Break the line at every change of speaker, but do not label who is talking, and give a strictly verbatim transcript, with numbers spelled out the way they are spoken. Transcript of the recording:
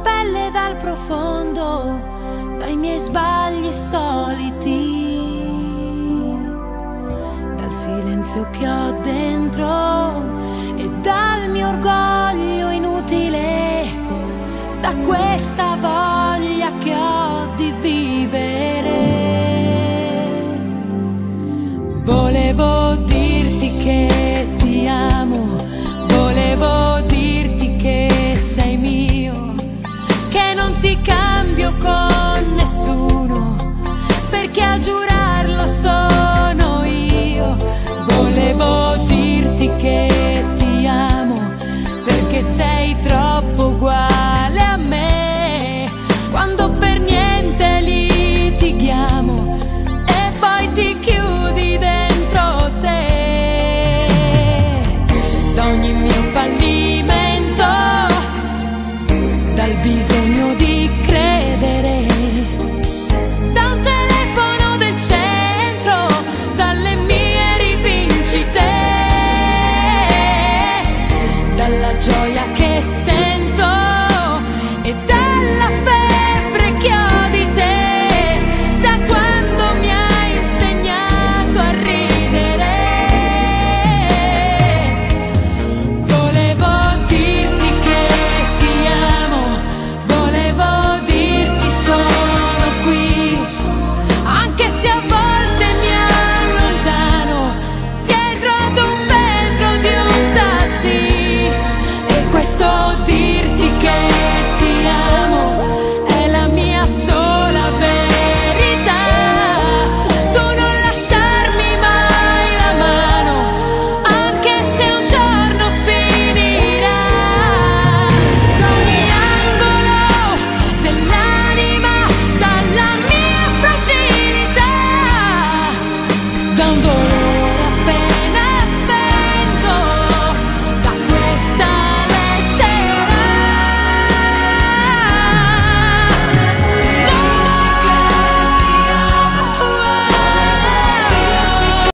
pelle dal profondo, dai miei sbagli soliti, dal silenzio che ho dentro e dal mio orgoglio inutile, da questa voglia che ho di vivere. Volevo dirti che ti amo, volevo dirti che sei mio, che non ti cambio con nessuno, perché a giurarlo sono io. Volevo dirti che ti amo, perché sei troppo uguale a me, quando per niente litighiamo e poi ti chiudi dentro te. Da ogni mio fallimento, dal bisogno di credere,